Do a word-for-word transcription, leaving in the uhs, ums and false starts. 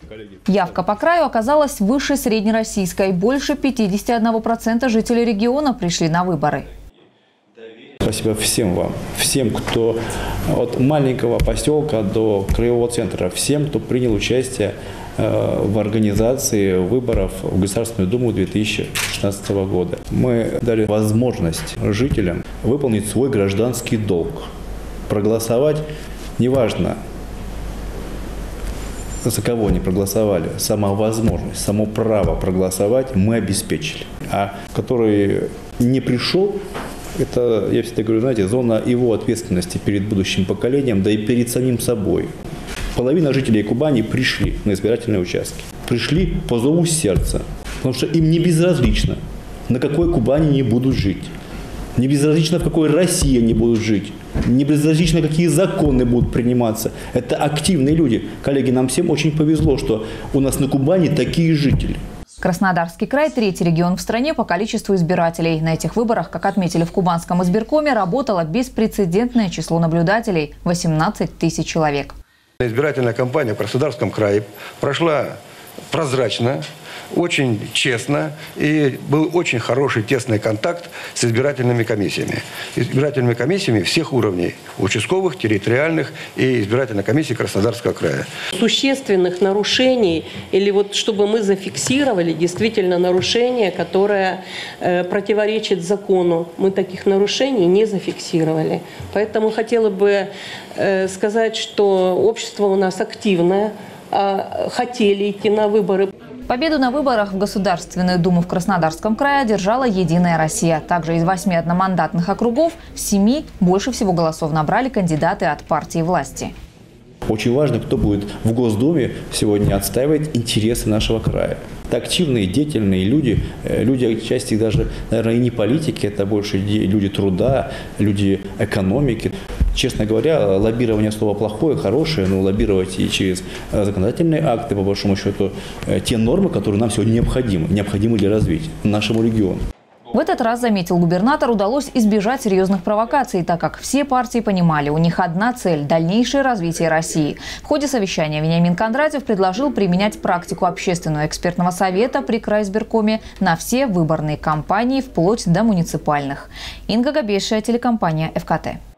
Явка по краю оказалась выше среднероссийской. Больше пятидесяти одного процента жителей региона пришли на выборы. Спасибо всем вам, всем, кто от маленького поселка до краевого центра, всем, кто принял участие в организации выборов в Государственную Думу две тысячи шестнадцатого года. Мы дали возможность жителям выполнить свой гражданский долг, проголосовать, неважно, за кого они проголосовали, сама возможность, само право проголосовать мы обеспечили. А который не пришел, это, я всегда говорю, знаете, зона его ответственности перед будущим поколением, да и перед самим собой. Половина жителей Кубани пришли на избирательные участки. Пришли по зову сердца, потому что им не безразлично, на какой Кубани они будут жить. Не безразлично, в какой России они будут жить. Не безразлично, какие законы будут приниматься. Это активные люди. Коллеги, нам всем очень повезло, что у нас на Кубани такие жители. Краснодарский край – третий регион в стране по количеству избирателей. На этих выборах, как отметили в Кубанском избиркоме, работало беспрецедентное число наблюдателей – восемнадцать тысяч человек. Избирательная кампания в Краснодарском крае прошла прозрачно, очень честно, и был очень хороший тесный контакт с избирательными комиссиями. Избирательными комиссиями всех уровней – участковых, территориальных и избирательной комиссии Краснодарского края. Существенных нарушений, или вот чтобы мы зафиксировали действительно нарушение, которое э, противоречит закону, мы таких нарушений не зафиксировали. Поэтому хотела бы э, сказать, что общество у нас активное, э, хотели идти на выборы. Победу на выборах в Государственную Думу в Краснодарском крае одержала «Единая Россия». Также из восьми одномандатных округов в семи больше всего голосов набрали кандидаты от партии власти. Очень важно, кто будет в Госдуме сегодня отстаивать интересы нашего края. Это активные, деятельные люди, люди отчасти даже, наверное, и не политики, это больше люди труда, люди экономики. Честно говоря, лоббирование слово плохое, хорошее, но лоббировать и через законодательные акты, по большому счету, те нормы, которые нам сегодня необходимы, необходимы для развития нашему региону. В этот раз, заметил губернатор, удалось избежать серьезных провокаций, так как все партии понимали, у них одна цель – дальнейшее развитие России. В ходе совещания Вениамин Кондратьев предложил применять практику общественного экспертного совета при крайизбиркоме на все выборные кампании, вплоть до муниципальных. Инга Габешия, телекомпания эф ка тэ.